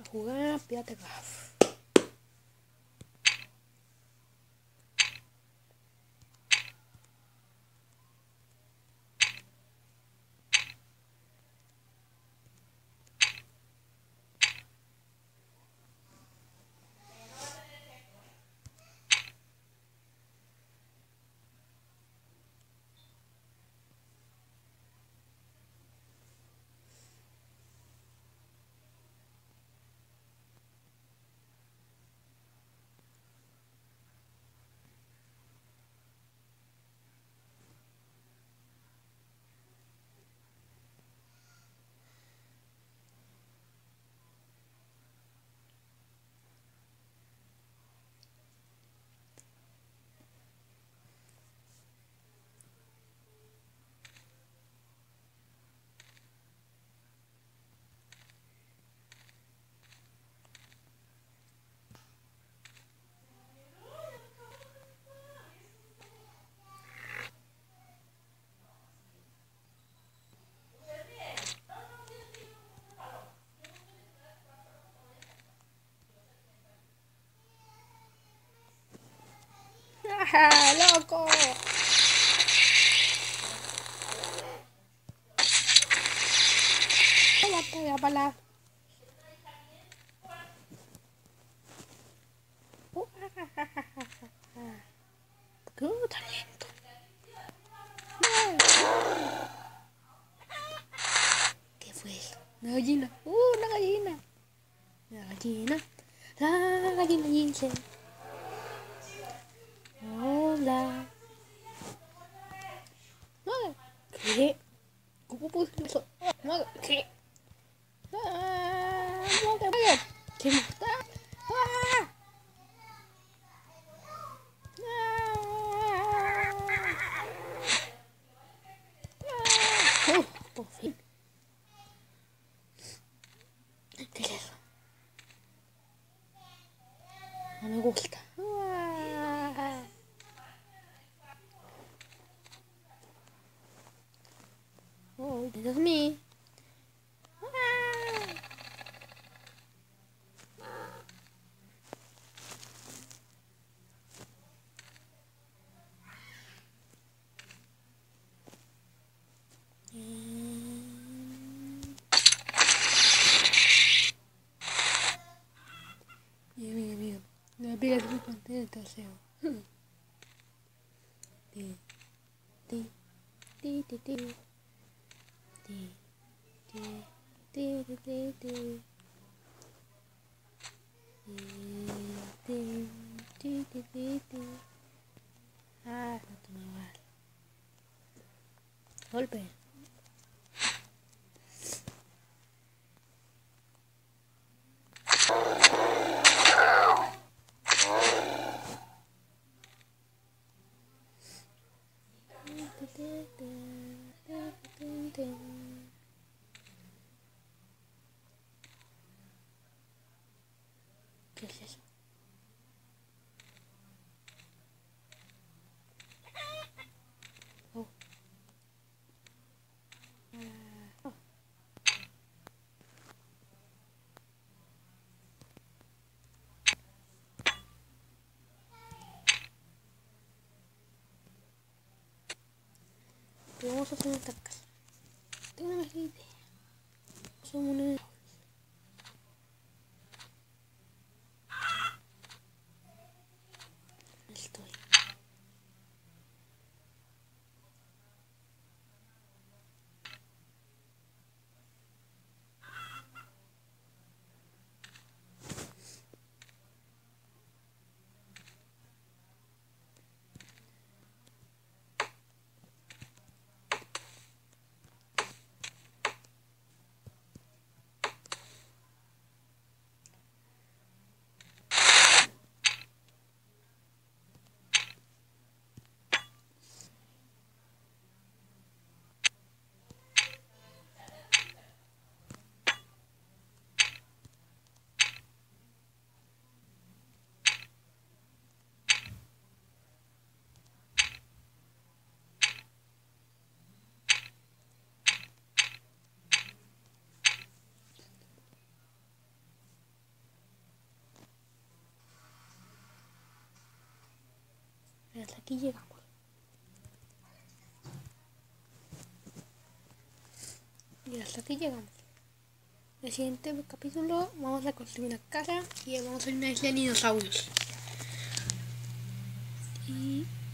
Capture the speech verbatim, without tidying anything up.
jugar, pídate acá. ¡Ajá, loco! Ya pega para la... Uh, ¿Qué talento? ¿Qué fue eso? Una gallina. ¡Uh, una gallina! La gallina. La gallina dice... Hola. ¿Qué? ¿Cómo puse eso? ¿Qué? ¡Ah! ¿Qué me está? ¡Ah! ¡Ah! ¡Oh! Por fin. ¿Qué es eso? No me gusta. ¡Ah! Oh, Dios mío. ¡Ah! Mira, mira, mira. No me mi pantalla de trasero. Ti, ti, ti, ti, ti. Ti, ti, ti, ti, ti, ti. Ti, ti, ti, ti, ti. Ah, no te me vale. Golpe. ¿Qué es eso? Oh. Ah. Oh. Vamos a hacer esta casa. Tengo una mejor idea. Somos una... Estoy. aquí llegamos. Y hasta aquí llegamos. En el siguiente capítulo vamos a construir una casa y vamos a ir a una isla de dinosaurios. Y